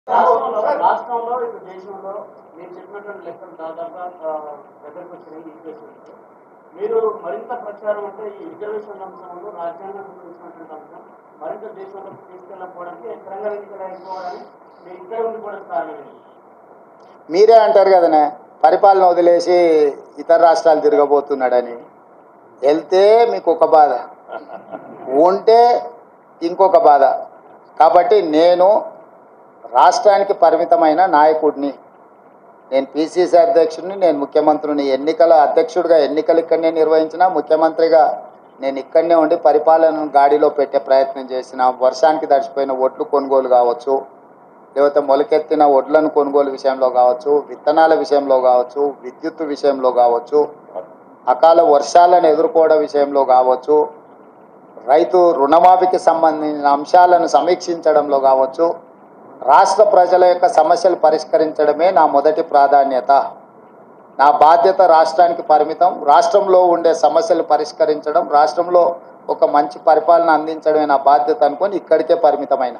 రాష్ట్రంలో ఇప్పుడు దేశంలో మీరు చెప్పినటువంటి లెక్కలు దాదాపుగా దగ్గరకు వచ్చినాయి ఈ కేసులు. మీరు మరింత ప్రచారం అంటే ఈ రిజర్వేషన్ అంశంలో రాజ్యాంగం గురించినటువంటి అంశం మరింత దేశంలోకి తీసుకెళ్ళకపోవడానికి తెలంగాణ ఎన్నికలు అయిపోవడానికి మీరు ఇక్కడ ఉండి కూడా కారణం. మీరే అంటారు కదనే పరిపాలన వదిలేసి ఇతర రాష్ట్రాలు తిరగబోతున్నాడని. వెళ్తే మీకు ఒక బాధ, ఉంటే ఇంకొక బాధ. కాబట్టి నేను రాష్ట్రానికి పరిమితమైన నాయకుడిని, నేను పిసిసి అధ్యక్షుడిని, నేను ముఖ్యమంత్రిని. ఎన్నికల అధ్యక్షుడిగా ఎన్నికలు ఇక్కడనే నిర్వహించిన, ముఖ్యమంత్రిగా నేను ఇక్కడనే ఉండి పరిపాలనను గాడిలో పెట్టే ప్రయత్నం చేసిన. వర్షానికి తడిచిపోయిన ఒడ్లు కొనుగోలు కావచ్చు, లేకపోతే మొలకెత్తిన ఒడ్లను కొనుగోలు విషయంలో కావచ్చు, విత్తనాల విషయంలో కావచ్చు, విద్యుత్ విషయంలో కావచ్చు, అకాల వర్షాలను ఎదుర్కోవడం విషయంలో కావచ్చు, రైతు రుణమాఫీకి సంబంధించిన అంశాలను సమీక్షించడంలో కావచ్చు, రాష్ట్ర ప్రజల యొక్క సమస్యలు పరిష్కరించడమే నా మొదటి ప్రాధాన్యత. నా బాధ్యత రాష్ట్రానికి పరిమితం. రాష్ట్రంలో ఉండే సమస్యలు పరిష్కరించడం, రాష్ట్రంలో ఒక మంచి పరిపాలన అందించడమే నా బాధ్యత అనుకొని ఇక్కడికే పరిమితమైన.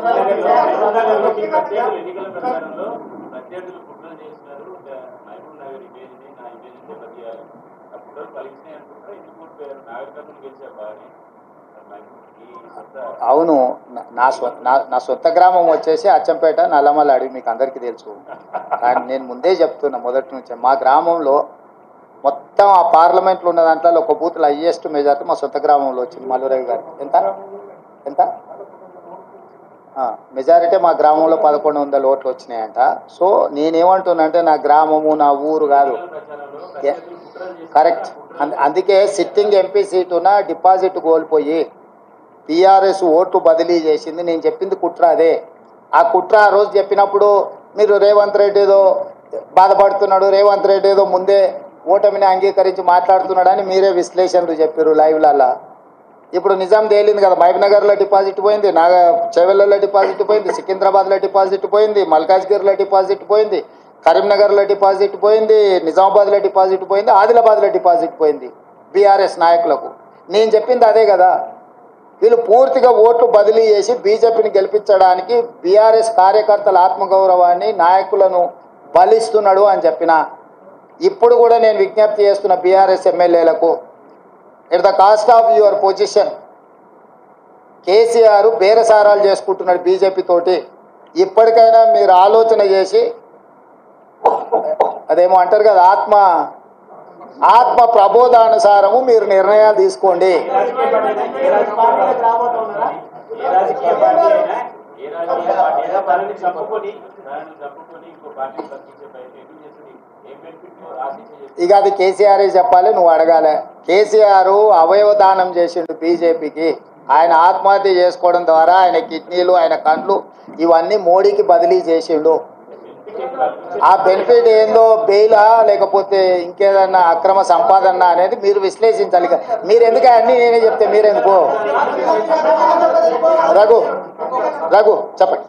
అవును, నా సొంత గ్రామం వచ్చేసి అచ్చంపేట, నల్లమల్ల అడవి, మీకు అందరికీ తెలుసు. కానీ నేను ముందే చెప్తున్నా మొదటి నుంచి, మా గ్రామంలో మొత్తం ఆ పార్లమెంట్లో ఉన్న దాంట్లో ఒక బూత్లో హైయెస్ట్ మెజార్టీ మా సొంత గ్రామంలో వచ్చింది. మల్లురవి గారు ఎంత మెజారిటీ మా గ్రామంలో 1100 ఓట్లు వచ్చినాయంట. సో నేనేమంటున్నానంటే నా గ్రామము నా ఊరు కాదు, కరెక్ట్. అందుకే సిట్టింగ్ ఎంపీ సీటున డిపాజిట్ కోల్పోయి టీఆర్ఎస్ ఓట్లు బదిలీ చేసింది. నేను చెప్పింది కుట్ర అదే. ఆ కుట్ర ఆ రోజు చెప్పినప్పుడు మీరు రేవంత్ రెడ్డి ఏదో బాధపడుతున్నాడు, రేవంత్ రెడ్డి ఏదో ముందే ఓటమిని అంగీకరించి మాట్లాడుతున్నాడని మీరే విశ్లేషణలు చెప్పారు లైవ్లలో. ఇప్పుడు నిజాం తేలింది కదా, మహబూబ్నగర్లో డిపాజిట్ పోయింది, చెవెళ్ళలో డిపాజిట్ పోయింది, సికింద్రాబాద్లో డిపాజిట్ పోయింది, మల్కాజ్గిరిలో డిపాజిట్ పోయింది, కరీంనగర్లో డిపాజిట్ పోయింది, నిజామాబాద్లో డిపాజిట్ పోయింది, ఆదిలాబాద్లో డిపాజిట్ పోయింది బీఆర్ఎస్ నాయకులకు. నేను చెప్పింది అదే కదా. వీళ్ళు పూర్తిగా ఓట్లు బదిలీ చేసి బీజేపీని గెలిపించడానికి బీఆర్ఎస్ కార్యకర్తల ఆత్మగౌరవాన్ని, నాయకులను బలిస్తున్నాడు అని చెప్పిన. ఇప్పుడు కూడా నేను విజ్ఞప్తి చేస్తున్న బీఆర్ఎస్ ఎమ్మెల్యేలకు, at the cost of your position, KCR బేరసారాలు చేసుకుంటున్నాడు బీజేపీ తోటి. ఇప్పటికైనా మీరు ఆలోచన చేసి, అదేమో అంటారు కదా, ఆత్మ ప్రబోధానుసారము మీరు నిర్ణయాలు తీసుకోండి. ఇక అది కేసీఆర్ చెప్పాలి, నువ్వు అడగాలి. కేసీఆర్ అవయవదానం చేసిండు బీజేపీకి. ఆయన ఆత్మహత్య చేసుకోవడం ద్వారా ఆయన కిడ్నీలు, ఆయన కండ్లు ఇవన్నీ మోడీకి బదిలీ చేసిండు. ఆ బెనిఫిట్ ఏందో, బెయిలా లేకపోతే ఇంకేదన్నా అక్రమ సంపాదన అనేది మీరు విశ్లేషించాలి. మీరు ఎందుకు అన్నీ నేనే చెప్తే మీరెందుకు? రఘు చెప్పండి.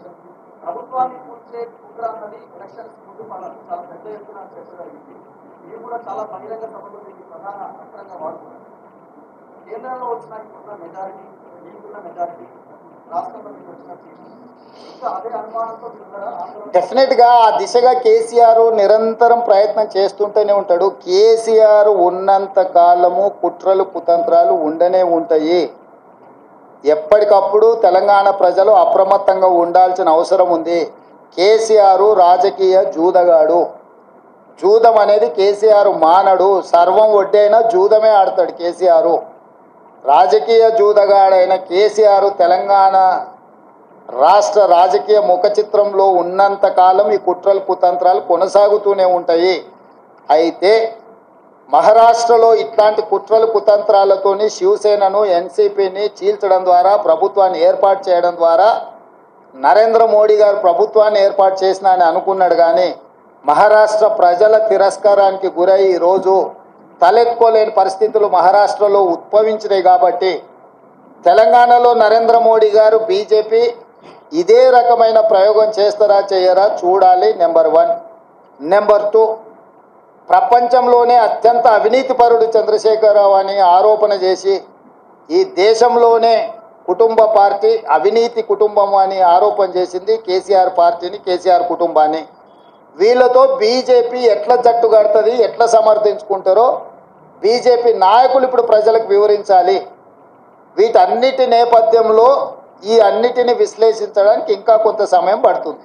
డెఫినెట్గా ఆ దిశగా కేసీఆర్ నిరంతరం ప్రయత్నం చేస్తుంటూనే ఉంటాడు. కేసీఆర్ ఉన్నంత కాలము కుట్రలు కుతంత్రాలు ఉండనే ఉంటాయి. ఎప్పటికప్పుడు తెలంగాణ ప్రజలు అప్రమత్తంగా ఉండాల్సిన అవసరం ఉంది. కేసీఆర్ రాజకీయ జూదగాడు. జూదం అనేది కేసీఆర్ మానడు. సర్వం ఒడ్డైనా జూదమే ఆడతాడు కేసీఆర్. రాజకీయ జూదగాడైన కేసీఆర్ తెలంగాణ రాష్ట్ర రాజకీయ ముఖ చిత్రంలో ఉన్నంత కాలం ఈ కుట్రలు కుతంత్రాలు కొనసాగుతూనే ఉంటాయి. అయితే మహారాష్ట్రలో ఇట్లాంటి కుట్రలు కుతంత్రాలతోని శివసేనను, ఎన్సీపీని చీల్చడం ద్వారా, ప్రభుత్వాన్ని ఏర్పాటు చేయడం ద్వారా నరేంద్ర మోడీ గారు ప్రభుత్వాన్ని ఏర్పాటు చేసిన అని అనుకున్నాడు. కానీ మహారాష్ట్ర ప్రజల తిరస్కారానికి గురై ఈరోజు తలెత్తుకోలేని పరిస్థితులు మహారాష్ట్రలో ఉద్భవించినాయి. కాబట్టి తెలంగాణలో నరేంద్ర మోడీ గారు, బీజేపీ ఇదే రకమైన ప్రయోగం చేస్తారా చేయరా చూడాలి. నెంబర్ 1. నెంబర్ 2, ప్రపంచంలోనే అత్యంత అవినీతిపరుడు చంద్రశేఖరరావు అని ఆరోపణ చేసి ఈ దేశంలోనే కుటుంబ పార్టీ అవినీతి కుటుంబం అని ఆరోపణ చేసింది కేసీఆర్ పార్టీని, కేసీఆర్ కుటుంబాన్ని. వీళ్ళతో బీజేపీ ఎట్లా జట్టు కడుతుంది, ఎట్లా సమర్థించుకుంటారో బీజేపీ నాయకులు ఇప్పుడు ప్రజలకు వివరించాలి. వీటన్నిటి నేపథ్యంలో ఈ అన్నిటిని విశ్లేషించడానికి ఇంకా కొంత సమయం పడుతుంది.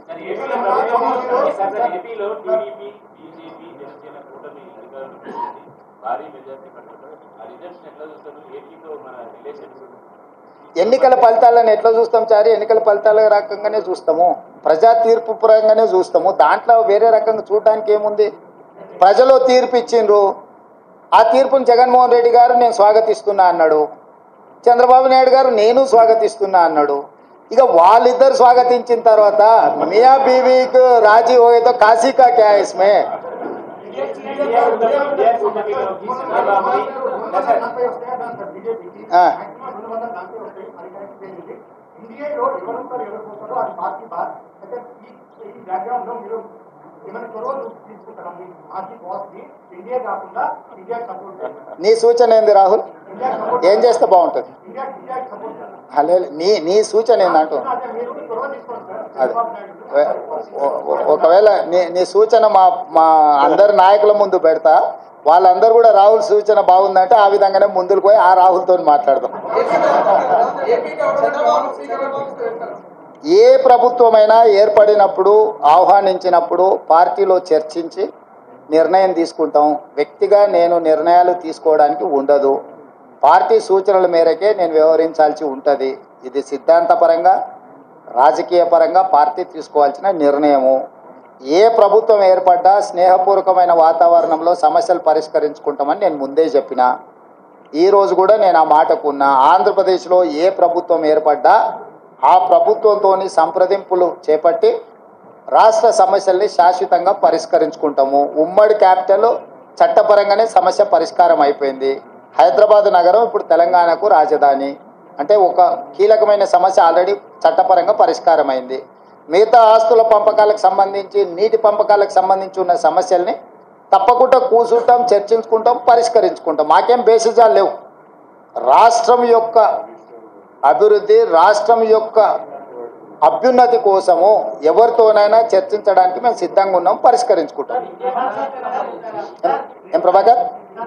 ఎన్నికల ఫలితాలను ఎట్లా చూస్తాం చారి? ఎన్నికల ఫలితాల రకంగానే చూస్తాము, ప్రజా తీర్పు పరంగానే చూస్తాము. దాంట్లో వేరే రకంగా చూడడానికి ఏముంది? ప్రజలు తీర్పు ఇచ్చిండ్రు, ఆ తీర్పును జగన్మోహన్ రెడ్డి గారు నేను స్వాగతిస్తున్నా అన్నాడు, చంద్రబాబు నాయుడు గారు నేను స్వాగతిస్తున్నా అన్నాడు. ఇక వాళ్ళిద్దరు స్వాగతించిన తర్వాత మియా బీవీకి రాజీ హోయేతో కాశీ కా క్యా ఇస్మే? నీ సూచన ఏంది రాహుల్? ఏం చేస్తే బాగుంటుంది? నీ సూచన ఏందంటూ అదే ఒకవేళ నీ సూచన మా అందరి నాయకుల ముందు పెడతా, వాళ్ళందరూ కూడా రాహుల్ సూచన బాగుందంటే ఆ విధంగానే ముందుకు పోయి ఆ రాహుల్తో మాట్లాడదాం. ఏ ప్రభుత్వమైనా ఏర్పడినప్పుడు, ఆహ్వానించినప్పుడు పార్టీలో చర్చించి నిర్ణయం తీసుకుంటాం. వ్యక్తిగా నేను నిర్ణయాలు తీసుకోవడానికి ఉండదు. పార్టీ సూచనల మేరకే నేను వ్యవహరించాల్సి ఉంటుంది. ఇది సిద్ధాంతపరంగా, రాజకీయ పరంగా పార్టీ తీసుకోవాల్సిన నిర్ణయము. ఏ ప్రభుత్వం ఏర్పడ్డా స్నేహపూర్వకమైన వాతావరణంలో సమస్యలు పరిష్కరించుకుంటామని నేను ముందే చెప్పిన. ఈరోజు కూడా నేను ఆ మాటకున్నా. ఆంధ్రప్రదేశ్లో ఏ ప్రభుత్వం ఏర్పడ్డా ఆ ప్రభుత్వంతో సంప్రదింపులు చేపట్టి రాష్ట్ర సమస్యల్ని శాశ్వతంగా పరిష్కరించుకుంటాము. ఉమ్మడి క్యాపిటల్ చట్టపరంగానే సమస్య పరిష్కారం అయిపోయింది. హైదరాబాద్ నగరం ఇప్పుడు తెలంగాణకు రాజధాని అంటే ఒక కీలకమైన సమస్య ఆల్రెడీ చట్టపరంగా పరిష్కారం అయింది. మిగతా ఆస్తుల పంపకాలకు సంబంధించి, నీటి పంపకాలకు సంబంధించి ఉన్న సమస్యల్ని తప్పకుండా కూర్చుంటాం, చర్చించుకుంటాం, పరిష్కరించుకుంటాం. మాకేం బేసిజాలు లేవు. రాష్ట్రం యొక్క అభివృద్ధి, రాష్ట్రం యొక్క అభ్యున్నతి కోసము ఎవరితోనైనా చర్చించడానికి మేము సిద్ధంగా ఉన్నాం, పరిష్కరించుకుంటాం. ఏం ప్రభాకర్?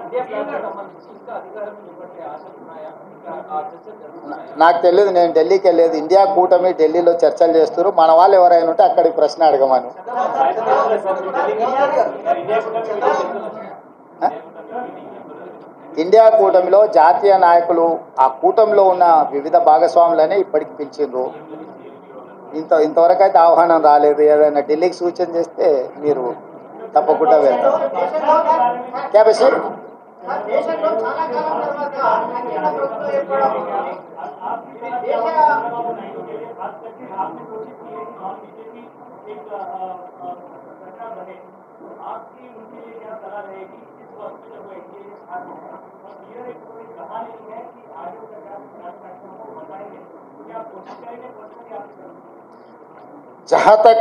నాకు తెలియదు, నేను ఢిల్లీకి వెళ్ళలేదు. ఇండియా కూటమి ఢిల్లీలో చర్చలు చేస్తారు. మన వాళ్ళు ఎవరైనా ఉంటే అక్కడికి ప్రశ్న అడగమను. ఇండియా కూటమిలో జాతీయ నాయకులు ఆ కూటమిలో ఉన్న వివిధ భాగస్వాములనే ఇప్పటికి పిలిచిండ్రు. ఇంతవరకు అయితే ఆహ్వానం రాలేదు. ఏదైనా ఢిల్లీకి సూచన చేస్తే మీరు తప్పకుండా వెళ్తారు. క్యాబేసి जहाँ तक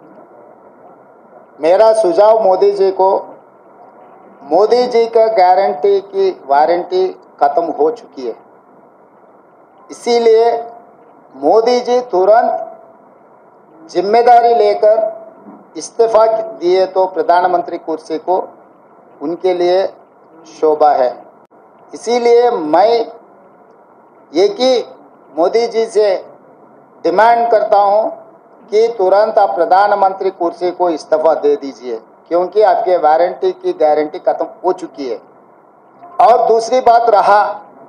मेरा सुझाव मोदी जी को, मोदी जी का गारंटी की वारंटी खत्म हो चुकी है, इसीलिए मोदी जी तुरंत जिम्मेदारी लेकर इस्तीफा दिए तो प्रधानमंत्री कुर्सी को उनके लिए शोभा है। इसीलिए मैं एक ही मोदी जी से डिमांड करता हूं कि तुरंत आप प्रधानमंत्री कुर्सी को इस्तीफा दे दीजिए, क्योंकि आपके वारंटी की गारंटी खत्म हो चुकी है। और दूसरी बात रहा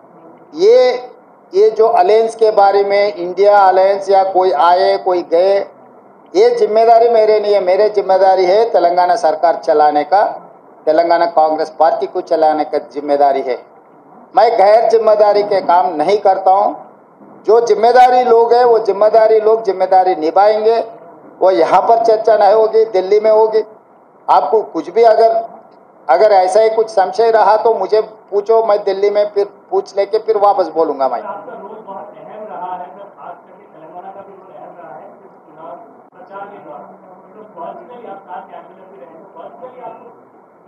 ये जो अलायंस के बारे में, इंडिया अलायंस या कोई आए कोई गए, ये जिम्मेदारी मेरे नहीं है। मेरे जिम्मेदारी है तेलंगाना सरकार चलाने का, तेलंगाना कांग्रेस पार्टी को चलाने का जिम्मेदारी है। मैं गैर जिम्मेदारी के काम नहीं करता हूँ। जो जिम्मेदारी लोग हैं वो जिम्मेदारी लोग जिम्मेदारी निभाएंगे। वो यहाँ पर चर्चा नहीं होगी, दिल्ली में होगी। आपको कुछ भी अगर ऐसा ही कुछ संशय रहा तो मुझे पूछो, मैं दिल्ली में फिर पूछ लेके फिर वापस बोलूँगा। मैं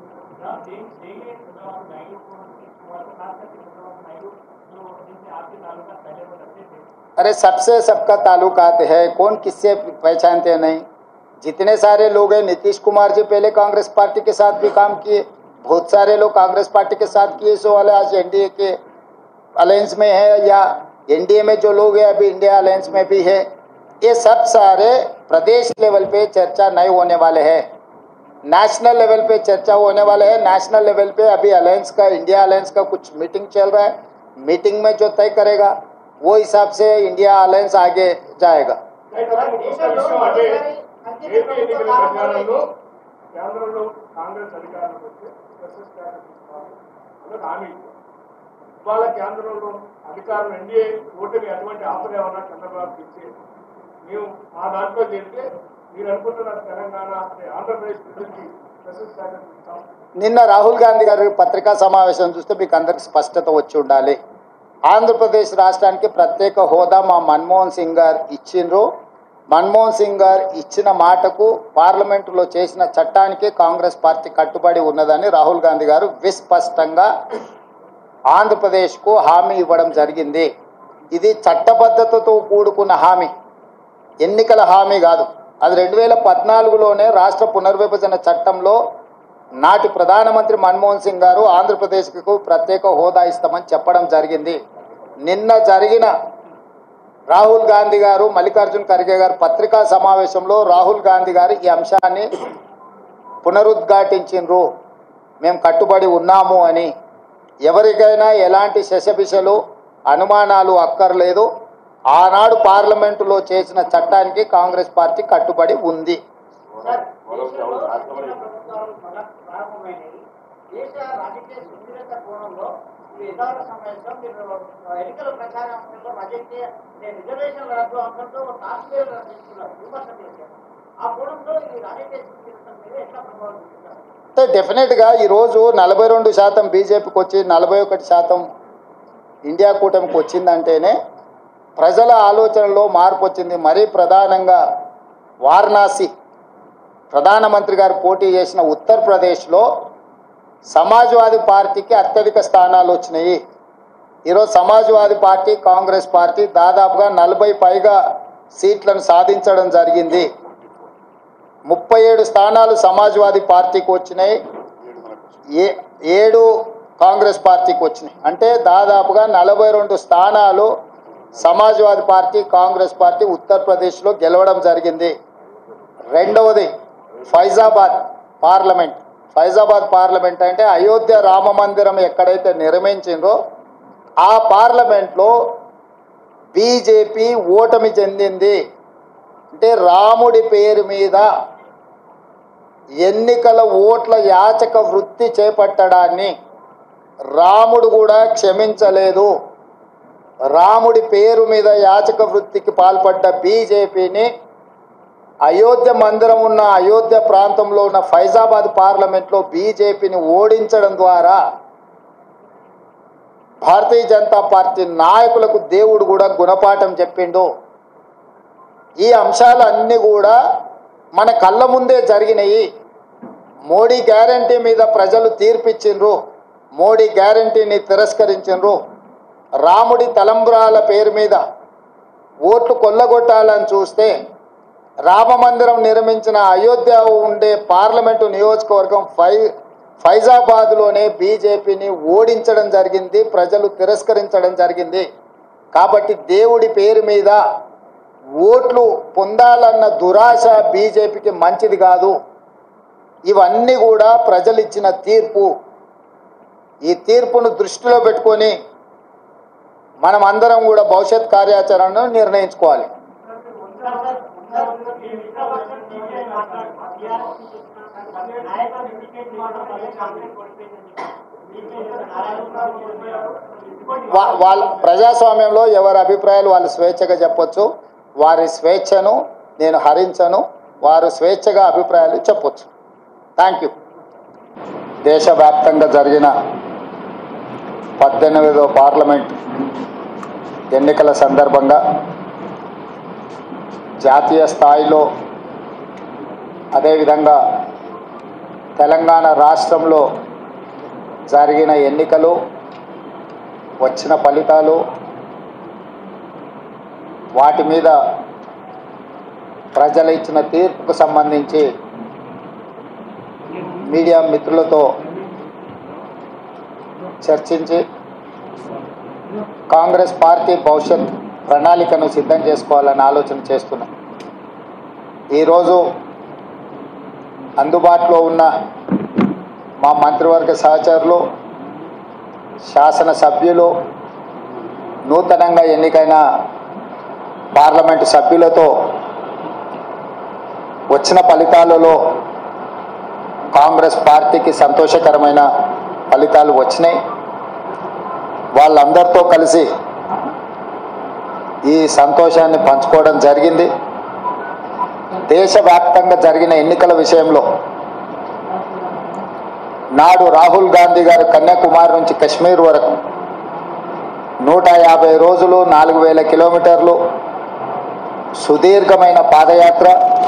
अरे सबसे सबका ताल्लुकात है, कौन किससे पहचानते नहीं। जितने सारे लोग हैं, नीतीश कुमार जी पहले कांग्रेस पार्टी के साथ भी काम किए, बहुत सारे लोग कांग्रेस पार्टी के साथ किए, सो वाले आज एनडीए के अलायंस में है, या एनडीए में जो लोग हैं अभी इंडिया अलायंस में भी है। ये सब सारे प्रदेश लेवल पे चर्चा नहीं होने वाले हैं, नेशनल लेवल पे चर्चा होने वाले हैं। नेशनल लेवल पे अभी अलायंस का, इंडिया अलायंस का कुछ मीटिंग चल रहा है, मीटिंग में जो तय करेगा वो हिसाब से इंडिया अलायंस आगे जाएगा। కేంద్రంలో కాంగ్రెస్ అధికారంలోకి వస్తే హామీ ఇవాళ కేంద్రంలో అధికారం ఎన్డీఏ ఓటుని అటువంటి ఆఫర్ ఏమన్నా చంద్రబాబుకి ఇచ్చి మేము మా దాంట్లో చేస్తే మీరు అనుకుంటున్న తెలంగాణ ఆంధ్రప్రదేశ్ ప్రజలకి స్పెషల్ స్టాటస్ ఇస్తాం. నిన్న రాహుల్ గాంధీ గారి పత్రికా సమావేశం చూస్తే మీకు అందరికి స్పష్టత వచ్చి ఉండాలి. ఆంధ్రప్రదేశ్ రాష్ట్రానికి ప్రత్యేక హోదా మా మన్మోహన్ సింగ్ గారు ఇచ్చిండ్రు. మన్మోహన్ సింగ్ గారు ఇచ్చిన మాటకు, పార్లమెంటులో చేసిన చట్టానికి కాంగ్రెస్ పార్టీ కట్టుబడి ఉన్నదని రాహుల్ గాంధీ గారు విస్పష్టంగా ఆంధ్రప్రదేశ్కు హామీ ఇవ్వడం జరిగింది. ఇది చట్టబద్ధతతో కూడుకున్న హామీ, ఎన్నికల హామీ కాదు. అది 2014లోనే రాష్ట్ర పునర్విభజన చట్టంలో నాటి ప్రధానమంత్రి మన్మోహన్ సింగ్ గారు ఆంధ్రప్రదేశ్కు ప్రత్యేక హోదా ఇస్తామని చెప్పడం జరిగింది. నిన్న జరిగిన రాహుల్ గాంధీ గారు, మల్లికార్జున్ ఖర్గే గారు పత్రికా సమావేశంలో రాహుల్ గాంధీ గారు ఈ అంశాన్ని పునరుద్ఘాటించిండ్రు, మేము కట్టుబడి ఉన్నాము అని. ఎవరికైనా ఎలాంటి శశబిషలు, అనుమానాలు అక్కర్లేదు. ఆనాడు పార్లమెంటులో చేసిన చట్టానికి కాంగ్రెస్ పార్టీ కట్టుబడి ఉంది. అంటే డెఫినెట్గా ఈరోజు 42% బీజేపీకి వచ్చి 41% ఇండియా కూటమికి వచ్చిందంటేనే ప్రజల ఆలోచనలో మార్పు వచ్చింది. మరీ ప్రధానంగా వారణాసి ప్రధానమంత్రి గారు పోటీ చేసిన ఉత్తరప్రదేశ్లో సమాజ్వాదీ పార్టీకి అత్యధిక స్థానాలు వచ్చినాయి. ఈరోజు సమాజ్వాదీ పార్టీ, కాంగ్రెస్ పార్టీ దాదాపుగా 40 పైగా సీట్లను సాధించడం జరిగింది. 37 స్థానాలు సమాజ్వాదీ పార్టీకి వచ్చినాయి, 7 కాంగ్రెస్ పార్టీకి వచ్చినాయి. అంటే దాదాపుగా 42 స్థానాలు సమాజ్వాదీ పార్టీ, కాంగ్రెస్ పార్టీ ఉత్తరప్రదేశ్లో గెలవడం జరిగింది. రెండవది ఫైజాబాద్ పార్లమెంట్. ఫైజాబాద్ పార్లమెంట్ అంటే అయోధ్య రామ మందిరం ఎక్కడైతే నిర్మించిందో ఆ పార్లమెంట్లో బీజేపీ ఓటమి చెందింది. అంటే రాముడి పేరు మీద ఎన్నికల ఓట్ల యాచక వృత్తి చేపట్టడాన్ని రాముడు కూడా క్షమించలేదు. రాముడి పేరు మీద యాచక వృత్తికి పాల్పడ్డ బీజేపీని అయోధ్య మందిరం ఉన్న అయోధ్య ప్రాంతంలో ఉన్న ఫైజాబాద్ పార్లమెంట్లో బీజేపీని ఓడించడం ద్వారా భారతీయ జనతా పార్టీ నాయకులకు దేవుడు కూడా గుణపాఠం చెప్పిండు. ఈ అంశాలన్నీ కూడా మన కళ్ళ ముందే జరిగినాయి. మోడీ గ్యారంటీ మీద ప్రజలు తీర్పిచ్చిండ్రు, మోడీ గ్యారంటీని తిరస్కరించిండ్రు. రాముడి తలంబ్రాల పేరు మీద ఓట్లు కొల్లగొట్టాలని చూస్తే రామ మందిరం నిర్మించిన అయోధ్య ఉండే పార్లమెంటు నియోజకవర్గం ఫైజాబాద్లోనే బీజేపీని ఓడించడం జరిగింది, ప్రజలు తిరస్కరించడం జరిగింది. కాబట్టి దేవుడి పేరు మీద ఓట్లు పొందాలన్న దురాశ బీజేపీకి మంచిది కాదు. ఇవన్నీ కూడా ప్రజలు ఇచ్చిన తీర్పు. ఈ తీర్పును దృష్టిలో పెట్టుకొని మనం అందరం కూడా భవిష్యత్ కార్యాచరణను నిర్ణయించుకోవాలి. వాళ్ళ ప్రజాస్వామ్యంలో ఎవరి అభిప్రాయాలు వాళ్ళు స్వేచ్ఛగా చెప్పొచ్చు. వారి స్వేచ్ఛను నేను హరించను, వారు స్వేచ్ఛగా అభిప్రాయాలు చెప్పొచ్చు. Thank you. దేశవ్యాప్తంగా జరిగిన 18వ పార్లమెంట్ ఎన్నికల సందర్భంగా జాతీయ స్థాయిలో, అదేవిధంగా తెలంగాణ రాష్ట్రంలో జరిగిన ఎన్నికలు, వచ్చిన ఫలితాలు, వాటి మీద ప్రజలు ఇచ్చిన తీర్పుకు సంబంధించి మీడియా మిత్రులతో చర్చించి కాంగ్రెస్ పార్టీ భవిష్యత్ ప్రణాళికను సిద్ధం చేసుకోవాలని ఆలోచన చేస్తున్నాం. ఈరోజు అందుబాటులో ఉన్న మా మంత్రివర్గ సహచరులు, శాసనసభ్యులు, నూతనంగా ఎన్నికైన పార్లమెంటు సభ్యులతో వచ్చిన ఫలితాలలో కాంగ్రెస్ పార్టీకి సంతోషకరమైన ఫలితాలు వచ్చినాయి. వాళ్ళందరితో కలిసి ఈ సంతోషాన్ని పంచుకోవడం జరిగింది. దేశవ్యాప్తంగా జరిగిన ఎన్నికల విషయంలో నాడు రాహుల్ గాంధీ గారు కన్యాకుమారి నుంచి కశ్మీర్ వరకు 150 రోజులు 4000 కిలోమీటర్లు సుదీర్ఘమైన పాదయాత్ర,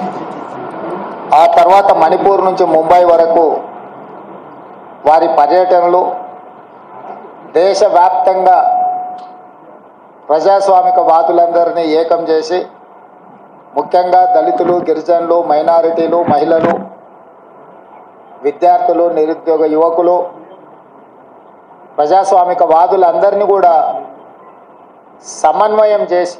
ఆ తర్వాత మణిపూర్ నుంచి ముంబై వరకు వారి పర్యటనలు, దేశవ్యాప్తంగా ప్రజాస్వామిక వాదులందరినీ ఏకం చేసి ముఖ్యంగా దళితులు, గిరిజనులు, మైనారిటీలు, మహిళలు, విద్యార్థులు, నిరుద్యోగ యువకులు, ప్రజాస్వామిక వాదులందరినీ కూడా సమన్వయం చేసి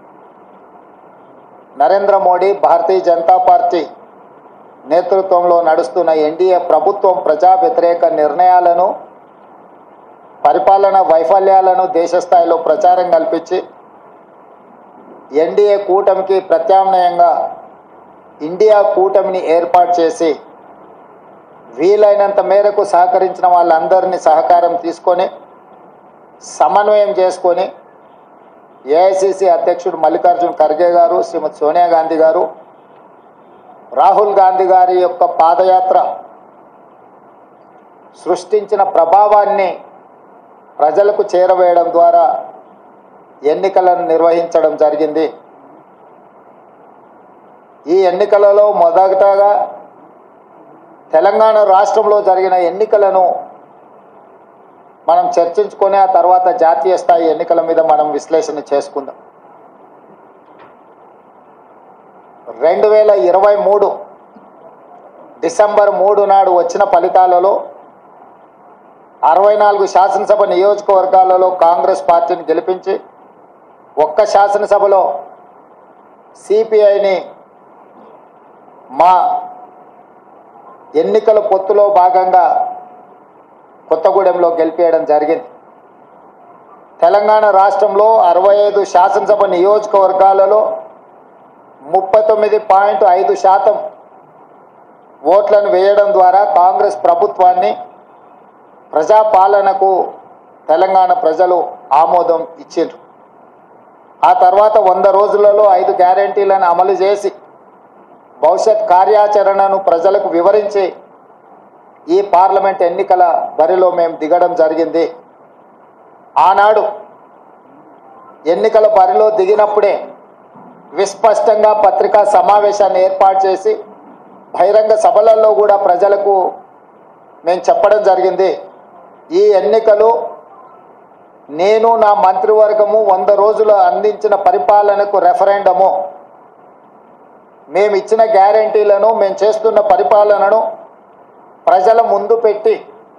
నరేంద్ర మోడీ, భారతీయ జనతా పార్టీ నేతృత్వంలో నడుస్తున్న ఎన్డీఏ ప్రభుత్వం ప్రజా వ్యతిరేక నిర్ణయాలను, పరిపాలన వైఫల్యాలను దేశ స్థాయిలో ప్రచారం కల్పించి ఎన్డీఏ కూటమికి ప్రత్యామ్నాయంగా ఇండియా కూటమిని ఏర్పాటు చేసి వీలైనంత మేరకు సహకరించిన వాళ్ళందరినీ సహకారం తీసుకొని సమన్వయం చేసుకొని ఏఐసిసి అధ్యక్షుడు మల్లికార్జున్ ఖర్గే గారు, శ్రీమతి సోనియా గాంధీ గారు, రాహుల్ గాంధీ గారి యొక్క పాదయాత్ర సృష్టించిన ప్రభావాన్ని ప్రజలకు చేరవేయడం ద్వారా ఎన్నికలను నిర్వహించడం జరిగింది. ఈ ఎన్నికలలో మొదటగా తెలంగాణ రాష్ట్రంలో జరిగిన ఎన్నికలను మనం చర్చించుకొని ఆ తర్వాత జాతీయ స్థాయి ఎన్నికల మీద మనం విశ్లేషణ చేసుకుందాం. 2023 డిసెంబర్ 3 నాడు వచ్చిన ఫలితాలలో 64 శాసనసభ నియోజకవర్గాలలో కాంగ్రెస్ పార్టీని గెలిపించి ఒక్క శాసనసభలో సిపిఐని మా ఎన్నికల పొత్తులో భాగంగా కొత్తగూడెంలో గెలిపేయడం జరిగింది. తెలంగాణ రాష్ట్రంలో 65 శాసనసభ నియోజకవర్గాలలో 39.5% ఓట్లను వేయడం ద్వారా కాంగ్రెస్ ప్రభుత్వాన్ని, ప్రజాపాలనకు తెలంగాణ ప్రజలు ఆమోదం ఇచ్చిండ్రు. ఆ తర్వాత 100 రోజులలో 5 గ్యారెంటీలను అమలు చేసి భవిష్యత్ కార్యాచరణను ప్రజలకు వివరించి ఈ పార్లమెంట్ ఎన్నికల బరిలో మేము దిగడం జరిగింది. ఆనాడు ఎన్నికల బరిలో దిగినప్పుడే విస్పష్టంగా పత్రికా సమావేశాన్ని ఏర్పాటు చేసి బహిరంగ సభలలో కూడా ప్రజలకు మేము చెప్పడం జరిగింది. ఈ ఎన్నికలు నేను, నా మంత్రివర్గము 100 రోజులు అందించిన పరిపాలనకు రెఫరెండము, మేము ఇచ్చిన గ్యారెంటీలను, మేము చేస్తున్న పరిపాలనను ప్రజల ముందు పెట్టి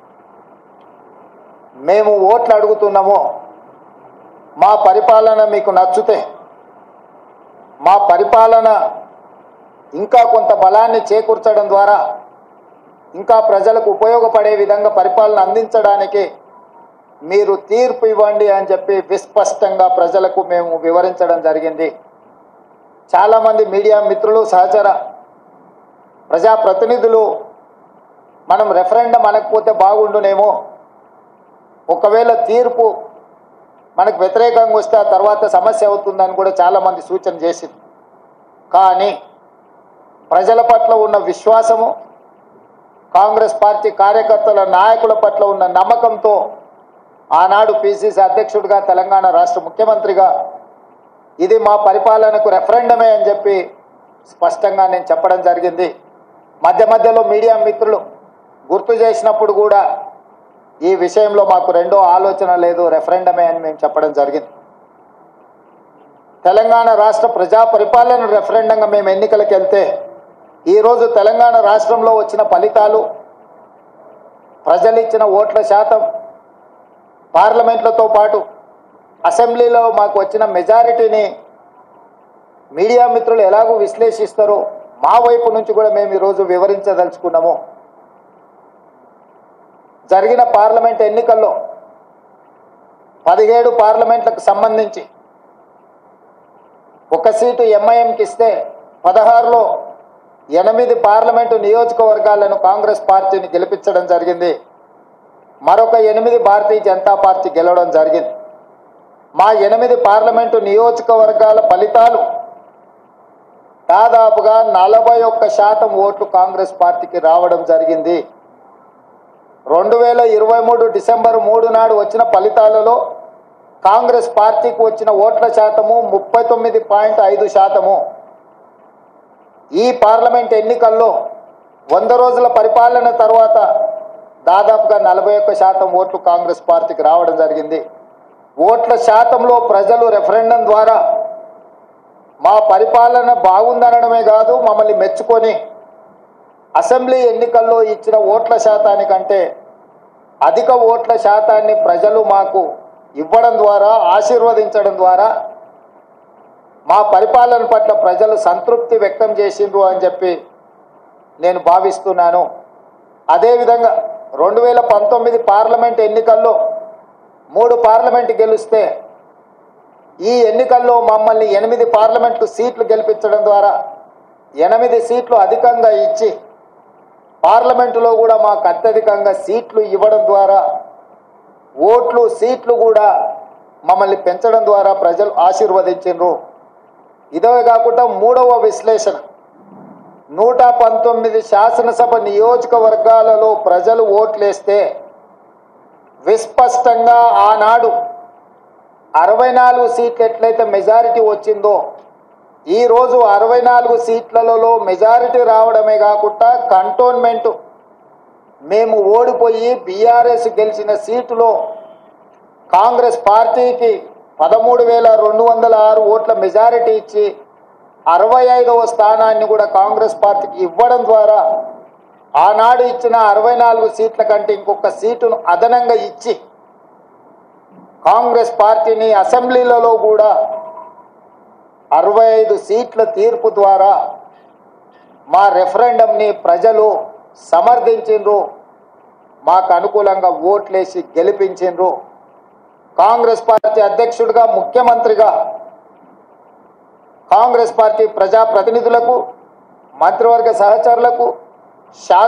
మేము ఓట్లు అడుగుతున్నాము. మా పరిపాలన మీకు నచ్చితే, మా పరిపాలన ఇంకా కొంత బలాన్ని చేకూర్చడం ద్వారా ఇంకా ప్రజలకు ఉపయోగపడే విధంగా పరిపాలన అందించడానికి మీరు తీర్పు ఇవ్వండి అని చెప్పి విస్పష్టంగా ప్రజలకు మేము వివరించడం జరిగింది. చాలామంది మీడియా మిత్రులు, సహచర ప్రజాప్రతినిధులు మనం రెఫరెండం అనకపోతే బాగుండునేమో, ఒకవేళ తీర్పు మనకు వ్యతిరేకంగా వస్తే ఆ తర్వాత సమస్య అవుతుందని కూడా చాలామంది సూచన చేసింది. కానీ ప్రజల పట్ల ఉన్న విశ్వాసము, కాంగ్రెస్ పార్టీ కార్యకర్తల, నాయకుల పట్ల ఉన్న నమ్మకంతో ఆనాడు పిసిసి అధ్యక్షుడిగా, తెలంగాణ రాష్ట్ర ముఖ్యమంత్రిగా ఇది మా పరిపాలనకు రెఫరెండమే అని చెప్పి స్పష్టంగా నేను చెప్పడం జరిగింది. మధ్య మధ్యలో మీడియా మిత్రులు గుర్తు చేసినప్పుడు కూడా ఈ విషయంలో మాకు రెండో ఆలోచన లేదు, రెఫరెండమే అని మేము చెప్పడం జరిగింది. తెలంగాణ రాష్ట్ర ప్రజా పరిపాలన రెఫరెండంగా మేము ఎన్నికలకు వెళ్తే ఈరోజు తెలంగాణ రాష్ట్రంలో వచ్చిన ఫలితాలు, ప్రజలు ఇచ్చిన ఓట్ల శాతం, పార్లమెంట్లతో పాటు అసెంబ్లీలో మాకు వచ్చిన మెజారిటీని మీడియా మిత్రులు ఎలాగూ విశ్లేషిస్తారో మా వైపు నుంచి కూడా మేము ఈరోజు వివరించదలుచుకున్నాము. జరిగిన పార్లమెంట్ ఎన్నికల్లో 17 పార్లమెంట్లకు సంబంధించి ఒక సీటు ఎంఐఎంకి ఇస్తే 16లో 8 పార్లమెంటు నియోజకవర్గాలను కాంగ్రెస్ పార్టీని గెలిపించడం జరిగింది. మరొక 8 భారతీయ జనతా పార్టీ గెలవడం జరిగింది. మా 8 పార్లమెంటు నియోజకవర్గాల ఫలితాలు దాదాపుగా 41% ఓట్లు కాంగ్రెస్ పార్టీకి రావడం జరిగింది. 2023 డిసెంబర్ 3 నాడు వచ్చిన ఫలితాలలో కాంగ్రెస్ పార్టీకి వచ్చిన ఓట్ల శాతము 39.5%. ఈ పార్లమెంట్ ఎన్నికల్లో 100 రోజుల పరిపాలన తర్వాత దాదాపుగా 41% ఓట్లు కాంగ్రెస్ పార్టీకి రావడం జరిగింది. ఓట్ల శాతంలో ప్రజలు రెఫరెండం ద్వారా మా పరిపాలన బాగుందనడమే కాదు, మమ్మల్ని మెచ్చుకొని అసెంబ్లీ ఎన్నికల్లో ఇచ్చిన ఓట్ల శాతానికంటే అధిక ఓట్ల శాతాన్ని ప్రజలు మాకు ఇవ్వడం ద్వారా, ఆశీర్వదించడం ద్వారా మా పరిపాలన పట్ల ప్రజలు సంతృప్తి వ్యక్తం చేసిండ్రు అని చెప్పి నేను భావిస్తున్నాను. అదేవిధంగా 2019 పార్లమెంట్ ఎన్నికల్లో 3 పార్లమెంట్ గెలిస్తే ఈ ఎన్నికల్లో మమ్మల్ని 8 పార్లమెంటు సీట్లు గెలిపించడం ద్వారా 8 సీట్లు అధికంగా ఇచ్చి పార్లమెంటులో కూడా మాకు అత్యధికంగా సీట్లు ఇవ్వడం ద్వారా ఓట్లు, సీట్లు కూడా మమ్మల్ని పెంచడం ద్వారా ప్రజలు ఆశీర్వదించారు. ఇదే కాకుండా మూడవ విశ్లేషణ, 119 శాసనసభ నియోజకవర్గాలలో ప్రజలు ఓట్లేస్తే విస్పష్టంగా ఆనాడు 64 సీట్లు ఎట్లయితే మెజారిటీ వచ్చిందో ఈరోజు 64 సీట్లలో మెజారిటీ రావడమే కాకుండా కంటోన్మెంటు మేము ఓడిపోయి బీఆర్ఎస్ గెలిచిన సీటులో కాంగ్రెస్ పార్టీకి 13,206 ఓట్ల మెజారిటీ ఇచ్చి 65వ స్థానాన్ని కూడా కాంగ్రెస్ పార్టీకి ఇవ్వడం ద్వారా ఆనాడు ఇచ్చిన 64 సీట్ల కంటే ఇంకొక సీటును అదనంగా ఇచ్చి కాంగ్రెస్ పార్టీని అసెంబ్లీలలో కూడా 65 సీట్ల తీర్పు ద్వారా మా రెఫరెండంని ప్రజలు సమర్థించిండ్రు, మాకు అనుకూలంగా ఓట్లేసి గెలిపించిండ్రు. కాంగ్రెస్ పార్టీ అధ్యక్షుడిగా, ముఖ్యమంత్రిగా కాంగ్రెస్ పార్టీ ప్రజాప్రతినిధులకు, మంత్రివర్గ సహచరులకు,